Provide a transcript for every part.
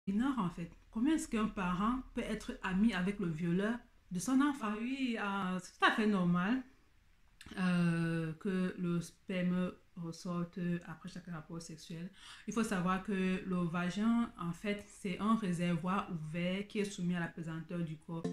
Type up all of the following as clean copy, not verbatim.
Ignore en fait. Comment est-ce qu'un parent peut être ami avec le violeur de son enfant? Oui, c'est tout à fait normal que le sperme ressorte après chaque rapport sexuel. Il faut savoir que le vagin, en fait, c'est un réservoir ouvert qui est soumis à la pesanteur du corps.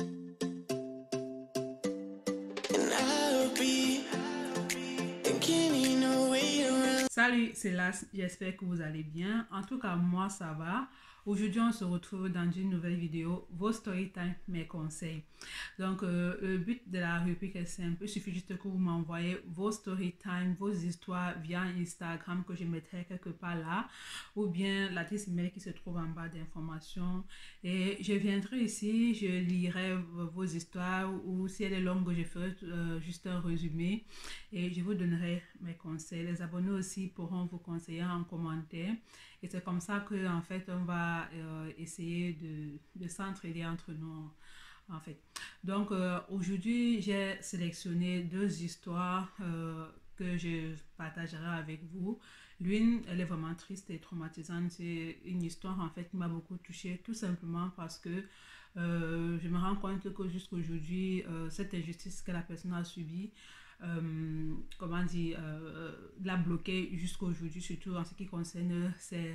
Salut, c'est Las, j'espère que vous allez bien. En tout cas, moi, ça va. Aujourd'hui, on se retrouve dans une nouvelle vidéo, vos story time, mes conseils. Donc, le but de la rubrique est simple. Il suffit juste que vous m'envoyez vos story time, vos histoires via Instagram que je mettrai quelque part là, ou bien l'adresse email qui se trouve en bas d'informations. Et je viendrai ici, je lirai vos histoires, ou si elle est longue, je ferai juste un résumé et je vous donnerai mes conseils. Les abonnés aussi pourront vous conseiller en commentaire. Et c'est comme ça que en fait on va essayer de s'entraider entre nous en fait. Donc aujourd'hui j'ai sélectionné deux histoires que je partagerai avec vous. L'une, elle est vraiment triste et traumatisante. C'est une histoire en fait qui m'a beaucoup touchée, tout simplement parce que je me rends compte que jusqu'aujourd'hui, cette injustice que la personne a subie, comment dire, l'a bloqué jusqu'à aujourd'hui, surtout en ce qui concerne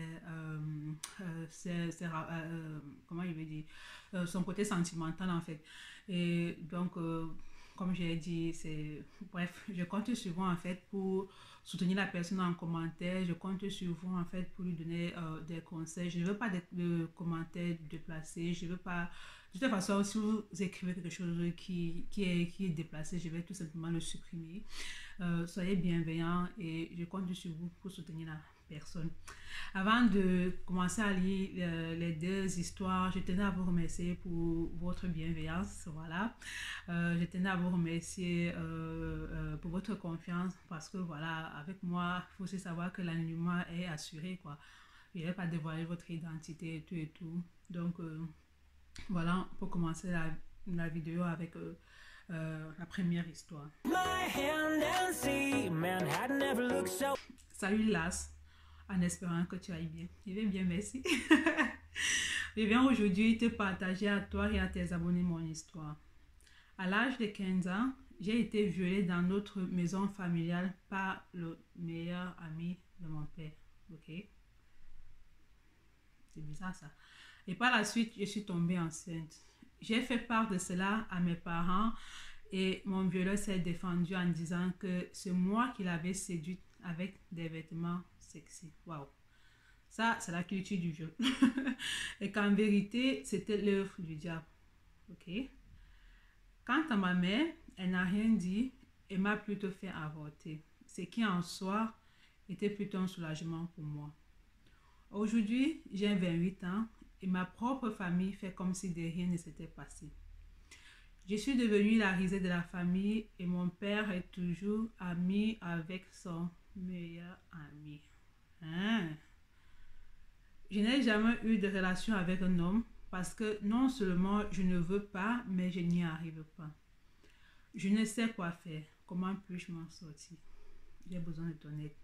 comment il veut dire, son côté sentimental en fait. Et donc, comme j'ai dit, c'est bref, je compte sur vous en fait pour soutenir la personne en commentaire. Je compte sur vous en fait pour lui donner des conseils. Je ne veux pas de commentaires déplacés. Je veux pas. De toute façon, si vous écrivez quelque chose qui est déplacé, je vais tout simplement le supprimer. Soyez bienveillants et je compte sur vous pour soutenir la personne. Avant de commencer à lire les deux histoires, je tenais à vous remercier pour votre bienveillance. Voilà. Je tenais à vous remercier pour votre confiance parce que voilà, avec moi, il faut aussi savoir que l'anonymat est assuré, quoi. Je ne vais pas dévoiler votre identité et tout et tout. Donc, voilà, pour commencer la vidéo avec la première histoire. Salut Las, en espérant que tu ailles bien. Je vais bien, merci. Je viens aujourd'hui te partager à toi et à tes abonnés mon histoire. À l'âge de 15 ans, j'ai été violée dans notre maison familiale par le meilleur ami de mon père. Ok? C'est bizarre ça. Et par la suite, je suis tombée enceinte. J'ai fait part de cela à mes parents et mon violeur s'est défendu en disant que c'est moi qui l'avais séduite avec des vêtements sexy. Waouh! Ça, c'est la culture du viol. Et qu'en vérité, c'était l'œuvre du diable. Ok? Quant à ma mère, elle n'a rien dit et m'a plutôt fait avorter. Ce qui en soi était plutôt un soulagement pour moi. Aujourd'hui, j'ai 28 ans et ma propre famille fait comme si de rien ne s'était passé. Je suis devenue la risée de la famille et mon père est toujours ami avec son meilleur ami. Hein? Je n'ai jamais eu de relation avec un homme parce que non seulement je ne veux pas, mais je n'y arrive pas. Je ne sais quoi faire. Comment puis-je m'en sortir? J'ai besoin de ton aide.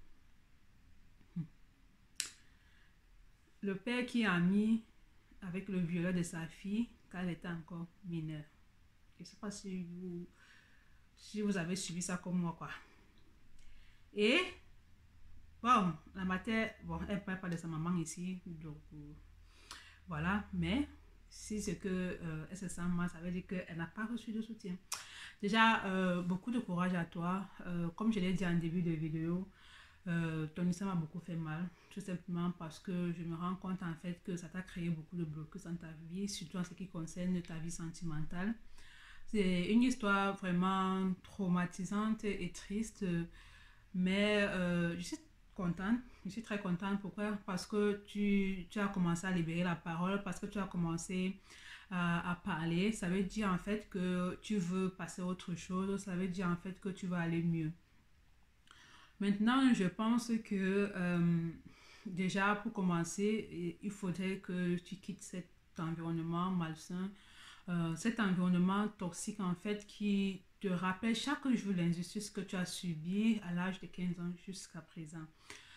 Le père qui a mis avec le violeur de sa fille quand elle était encore mineure. Je ne sais pas si vous avez suivi ça comme moi, quoi. Et, bon, la matière, bon, elle ne parle pas de sa maman ici, donc, voilà, mais si c'est que elle se sent mal, ça veut dire qu'elle n'a pas reçu de soutien. Déjà, beaucoup de courage à toi. Comme je l'ai dit en début de vidéo, ton histoire m'a beaucoup fait mal, tout simplement parce que je me rends compte en fait que ça t'a créé beaucoup de blocus dans ta vie, surtout en ce qui concerne ta vie sentimentale. C'est une histoire vraiment traumatisante et triste, mais je suis contente, je suis très contente. Pourquoi? Parce que tu as commencé à libérer la parole, parce que tu as commencé à parler. Ça veut dire en fait que tu veux passer à autre chose, ça veut dire en fait que tu vas aller mieux. Maintenant, je pense que déjà pour commencer, il faudrait que tu quittes cet environnement malsain, cet environnement toxique en fait qui te rappelle chaque jour l'injustice que tu as subie à l'âge de 15 ans jusqu'à présent.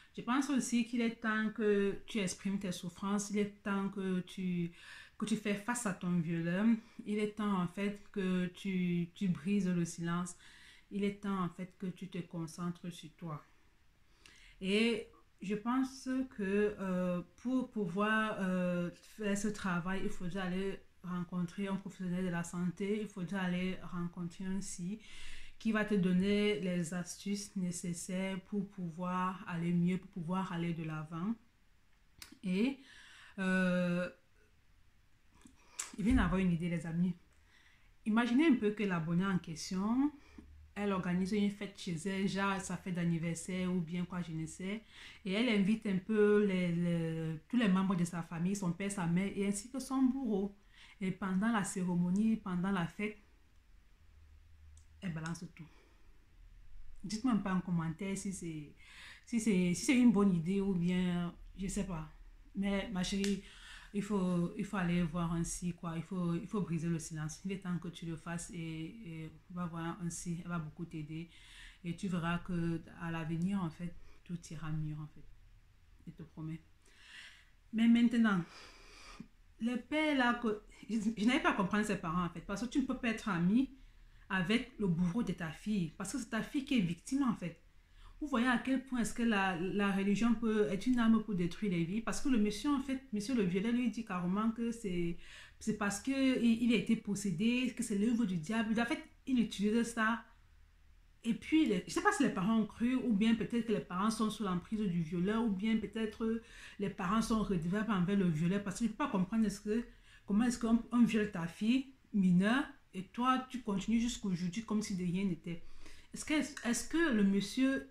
Je pense aussi qu'il est temps que tu exprimes tes souffrances, il est temps que tu fais face à ton violeur, il est temps en fait que tu brises le silence, il est temps en fait que tu te concentres sur toi. Et je pense que pour pouvoir faire ce travail, il faudrait aller rencontrer un professionnel de la santé, il faudrait aller rencontrer un psy qui va te donner les astuces nécessaires pour pouvoir aller mieux, pour pouvoir aller de l'avant. Et euh, il vient d'avoir une idée, les amis. Imaginez un peu que l'abonné en question, elle organise une fête chez elle, genre sa fête d'anniversaire ou bien quoi, je ne sais. Et elle invite un peu tous les membres de sa famille, son père, sa mère et ainsi que son bourreau. Et pendant la cérémonie, pendant la fête, elle balance tout. Dites-moi pas en commentaire si c'est une bonne idée ou bien, je sais pas. Mais ma chérie, il faut aller voir un psy, quoi. Il faut briser le silence. Il est temps que tu le fasses et va voir un psy. Elle va beaucoup t'aider. Et tu verras que à l'avenir, en fait, tout ira mieux, en fait. Je te promets. Mais maintenant, le père là, je n'arrive pas à comprendre ses parents, en fait. Parce que tu ne peux pas être ami avec le bourreau de ta fille. Parce que c'est ta fille qui est victime, en fait. Vous voyez à quel point est-ce que la religion peut être une arme pour détruire les vies. Parce que le monsieur, en fait, monsieur le violet lui dit carrément que c'est parce qu'il il a été possédé, que c'est l'œuvre du diable. En fait, il utilise ça. Et puis, je ne sais pas si les parents ont cru, ou bien peut-être que les parents sont sous l'emprise du violeur, ou bien peut-être les parents sont redevables envers le violeur. Parce que je ne peux pas comprendre comment est-ce qu'on viole ta fille mineure et toi, tu continues jusqu'aujourd'hui comme si de rien n'était. Est-ce que le monsieur,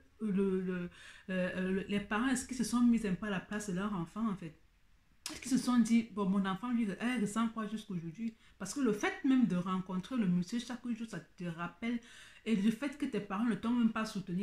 les parents, est-ce qu'ils se sont mis un peu à la place de leur enfant en fait? Est-ce qu'ils se sont dit, bon, mon enfant, lui, elle ressent quoi jusqu'aujourd'hui? Parce que le fait même de rencontrer le monsieur chaque jour, ça te rappelle. Et le fait que tes parents ne t'ont même pas soutenu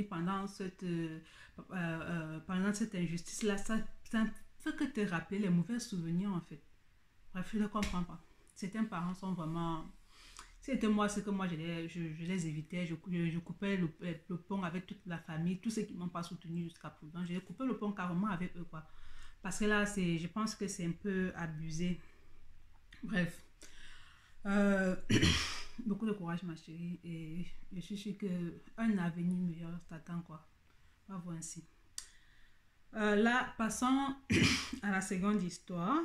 pendant cette injustice-là, ça fait que te rappeler les mauvais souvenirs en fait. Bref, je ne comprends pas. Certains parents sont vraiment. Si c'était moi, c'est que moi, je les évitais. Je coupais le pont avec toute la famille, tous ceux qui ne m'ont pas soutenu jusqu'à présent. Je coupé le pont carrément avec eux, quoi. Parce que là, je pense que c'est un peu abusé. Bref. Euh, beaucoup de courage, ma chérie. Et je suis sûre qu'un avenir meilleur t'attend, quoi. On va voir ainsi. Là, passons à la seconde histoire.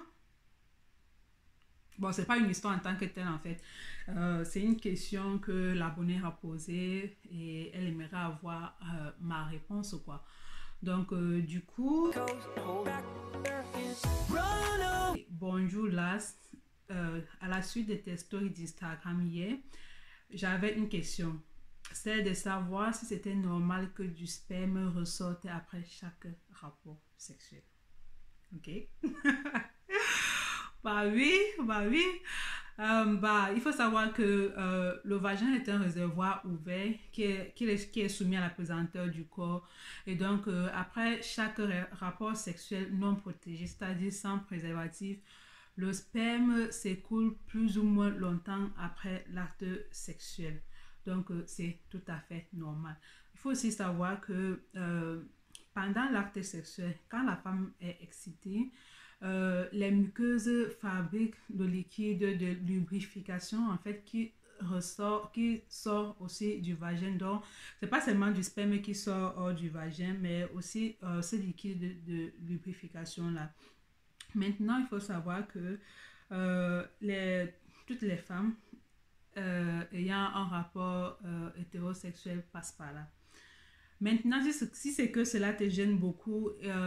Bon, c'est pas une histoire en tant que telle en fait. C'est une question que l'abonné a posée et elle aimerait avoir ma réponse quoi. Donc du coup, bonjour Las. À la suite de tes stories d'Instagram hier, j'avais une question. C'est de savoir si c'était normal que du sperme ressorte après chaque rapport sexuel. Ok? Bah oui, bah oui. Il faut savoir que le vagin est un réservoir ouvert qui est soumis à la pesanteur du corps. Et donc, après chaque rapport sexuel non protégé, c'est-à-dire sans préservatif, le sperme s'écoule plus ou moins longtemps après l'acte sexuel. Donc, c'est tout à fait normal. Il faut aussi savoir que pendant l'acte sexuel, quand la femme est excitée, les muqueuses fabriquent le liquide de lubrification en fait qui sort aussi du vagin. Donc, c'est pas seulement du sperme qui sort hors du vagin, mais aussi ce liquide de lubrification là. Maintenant, il faut savoir que toutes les femmes ayant un rapport hétérosexuel passent par là. Maintenant, si c'est que cela te gêne beaucoup,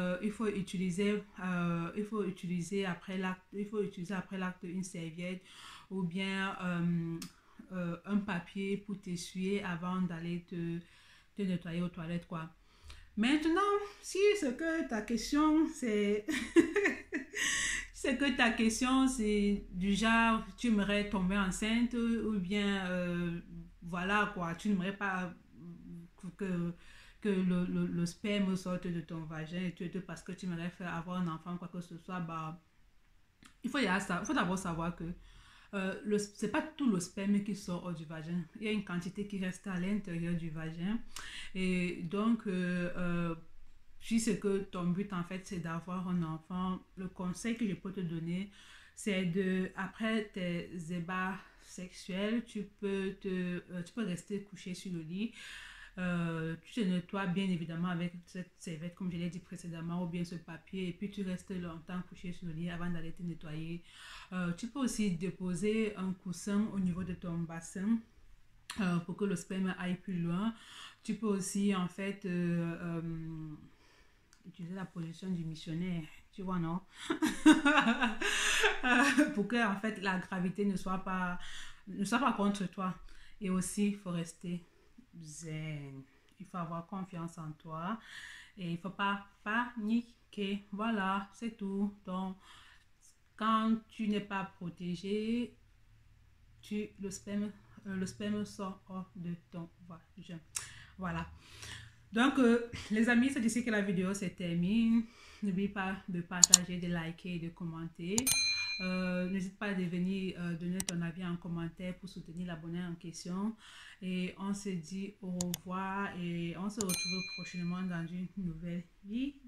il faut utiliser après l'acte une serviette ou bien un papier pour t'essuyer avant d'aller te nettoyer aux toilettes, quoi. Maintenant, si c'est que ta question, c'est c'est que ta question, c'est du genre, tu aimerais tomber enceinte ou bien, voilà quoi, tu n'aimerais pas que, que le sperme sorte de ton vagin et parce que tu aimerais faire avoir un enfant, quoi que ce soit, bah, il faut d'abord savoir que c'est pas tout le sperme qui sort hors du vagin. Il y a une quantité qui reste à l'intérieur du vagin. Et donc, si c'est que ton but en fait c'est d'avoir un enfant, le conseil que je peux te donner, c'est de, après tes ébats sexuels, tu peux rester couché sur le lit. Tu te nettoies bien évidemment avec cette serviette, comme je l'ai dit précédemment, ou bien ce papier, et puis tu restes longtemps couché sur le lit avant d'aller te nettoyer. Tu peux aussi déposer un coussin au niveau de ton bassin pour que le sperme aille plus loin. Tu peux aussi en fait utiliser la position du missionnaire, tu vois, non? Pour que en fait la gravité ne soit pas contre toi. Et aussi, il faut rester zen. Il faut avoir confiance en toi et il faut pas paniquer. Voilà, c'est tout. Donc, quand tu n'es pas protégé, le sperme sort hors de ton vagin. Voilà. Donc, les amis, c'est ici que la vidéo se termine. N'oublie pas de partager, de liker, de commenter. N'hésite pas à venir donner ton avis en commentaire pour soutenir l'abonné en question. Et on se dit au revoir et on se retrouve prochainement dans une nouvelle vidéo.